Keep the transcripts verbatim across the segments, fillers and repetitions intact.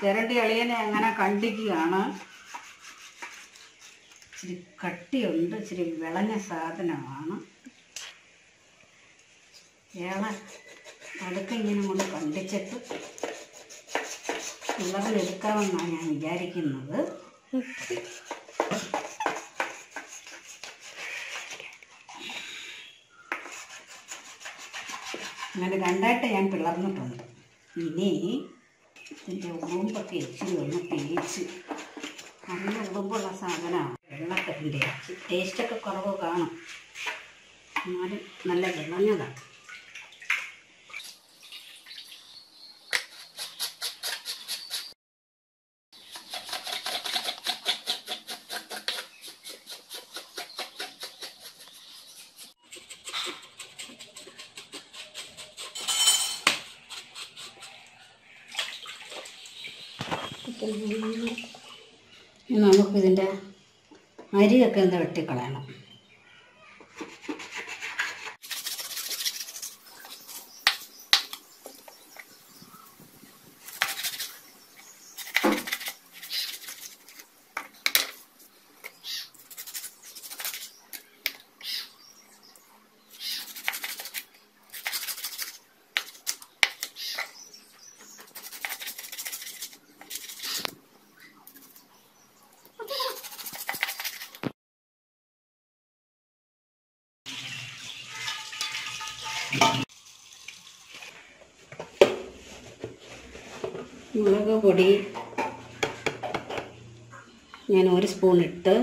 ചിരട്ടി അളിയനെ അങ്ങനെ കണ്ടിക്കുകയാണ്. ഇച്ചിരി കട്ടിയുണ്ട്, ഇച്ചിരി വിളഞ്ഞ സാധനമാണ്. ഇയാളെ അടുക്ക ഇങ്ങനെ കൊണ്ട് കണ്ടിച്ചിട്ട് പിള്ളേരെടുക്കാമെന്നാണ് ഞാൻ വിചാരിക്കുന്നത്. അങ്ങനെ രണ്ടായിട്ട് ഞാൻ പിളർന്നിട്ടുണ്ട്. ഇനി ഇതിൻ്റെ ഉറുമ്പൊക്കെ ഇച്ചിരി ഒന്ന് തേച്ച്, നല്ല ഉറുമ്പുള്ള സാധനമാണ്. വെള്ളത്തിൻ്റെ ടേസ്റ്റൊക്കെ കുറവ് കാണും, എന്നാലും നല്ല വിളഞ്ഞതാണ്. നമുക്കിതിൻ്റെ അരിയൊക്കെ എന്താ വെട്ടിക്കളയണം. മുളക് പൊടി ഞാൻ ഒരു സ്പൂൺ ഇട്ട്,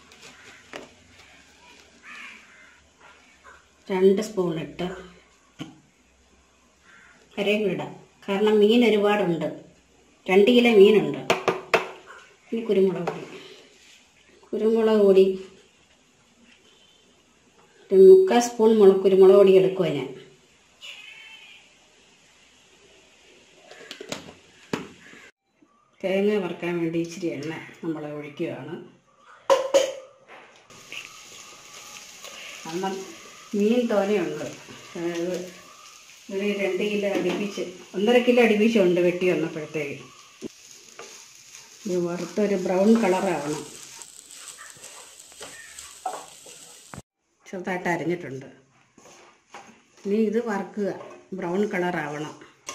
രണ്ട് സ്പൂൺ ഇട്ട്, അരയും ഇടാം. കാരണം മീൻ ഒരുപാടുണ്ട്, രണ്ട് കിലോ മീനുണ്ട്. ഇനി കുരുമുളക് പൊടി കുരുമുളക് പൊടി മുക്കാൽ സ്പൂൺ മുളക് കുരുമുളക് പൊടി എടുക്കുക ഞാൻ. തേങ്ങ വറുക്കാൻ വേണ്ടി ഇച്ചിരി എണ്ണ നമ്മൾ ഒഴിക്കുകയാണ്. അന്ന് മീൻ തോനെയുണ്ട്, അതായത് ഒരു രണ്ട് കിലോ അടുപ്പിച്ച്, ഒന്നര കിലോ അടുപ്പിച്ചുണ്ട് വെട്ടി വന്നപ്പോഴത്തേക്ക്. ഇത് വറുത്തൊരു ബ്രൗൺ കളറാവണം. ചെറുതായിട്ട് അരിഞ്ഞിട്ടുണ്ട്. ഇനി ഇത് വറുക്കുക, ബ്രൗൺ കളറാവണം.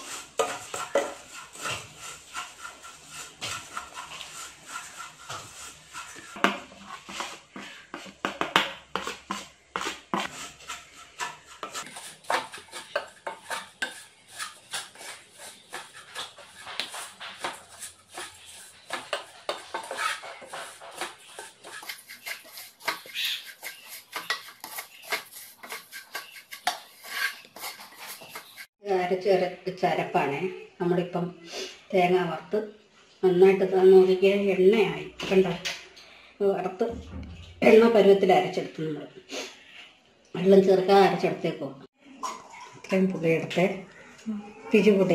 അരച്ച് അരച്ച് അരപ്പാണേ. നമ്മളിപ്പം തേങ്ങ വറുത്ത് നന്നായിട്ട് നോക്കിയ എണ്ണയായി കണ്ടോ. വറുത്ത് എണ്ണ പരുവത്തിൽ അരച്ചെടുത്ത് നമ്മൾ വെള്ളം ചേർക്കാതെ അരച്ചെടുത്തേക്കോ. ഇത്രയും പുളിയെടുത്ത് പിരിപുടി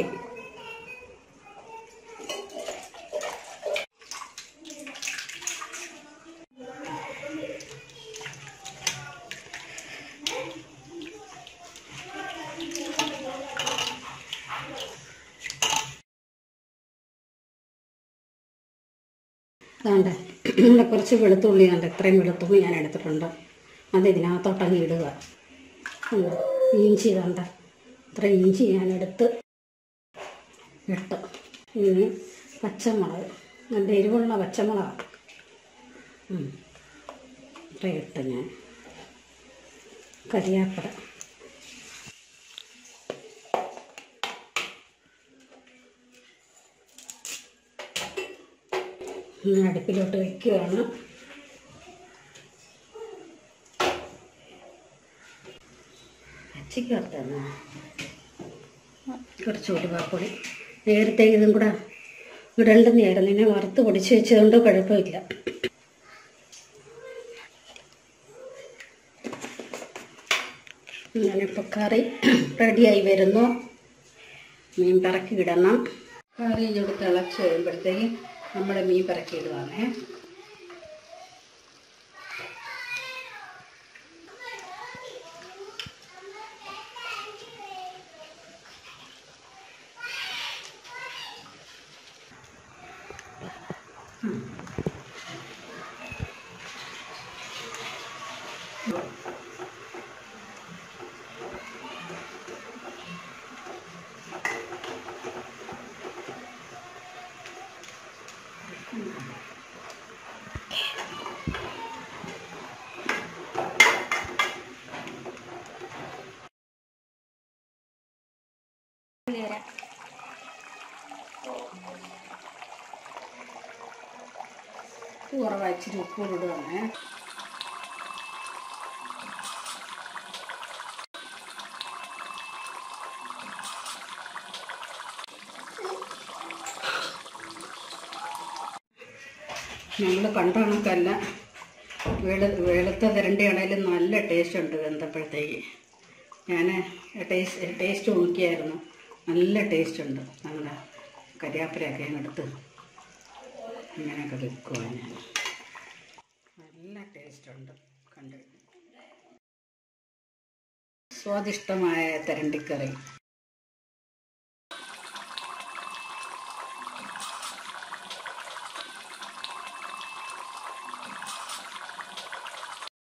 അതുകൊണ്ട് ഇവിടെ കുറച്ച് വെളുത്തുള്ളി ഉണ്ട്, ഇത്രയും വെളുത്തുള്ളി ഞാൻ എടുത്തിട്ടുണ്ട്. അത് ഇതിനകത്തോട്ടങ്ങ് ഇടുക. ഇഞ്ചി കണ്ട ഇത്രയും ഇഞ്ചി ഞാനെടുത്ത് ഇട്ട്. ഇനി പച്ചമുളക്, നല്ല എരിവുള്ള പച്ചമുളക് ഇത്രയും ഇട്ട് ഞാൻ. കരിയാപ്പില, അടുപ്പിലോട്ട് വയ്ക്കുകയാണ്. പച്ചയ്ക്ക് വറുത്തന്നെ കുറച്ച് ഉലുവാപ്പൊടി. നേരത്തെ ഇതും കൂടെ ഇടണ്ടെന്നായിരുന്നു, എന്നെ വറുത്ത് പൊടിച്ച് വെച്ചതുകൊണ്ട് കുഴപ്പമില്ല. ഞാനിപ്പോൾ കറി റെഡിയായി വരുന്നു. മീൻ പറക്കി ഇടണം. കറി ഇങ്ങോട്ട് തിളച്ച് വരുമ്പോഴത്തേക്കും നമ്മുടെ മീൻ പറക്കി ഇടുവാണേ. ഉപ്പ് കുറവാ, ഇച്ചിരി ഉപ്പ് ഇടുവാണേ. നമ്മൾ പണ്ട് കണക്കല്ല, വെളു വെളുത്ത തിരണ്ടിയാണേലും നല്ല ടേസ്റ്റ് ഉണ്ട് വെന്തപ്പോഴത്തേക്ക്. ഞാൻ ടേസ്റ്റ് ടേസ്റ്റ് നോക്കിയായിരുന്നു, നല്ല ടേസ്റ്റ് ഉണ്ട്. നമ്മുടെ കരിയാപ്പിലയൊക്കെ അങ്ങെടുത്ത് ഇങ്ങനെയൊക്കെ വെക്കുക ഞാൻ, നല്ല ടേസ്റ്റ് ഉണ്ട്. കണ്ട് സ്വാദിഷ്ടമായ തിരണ്ടിക്കറി.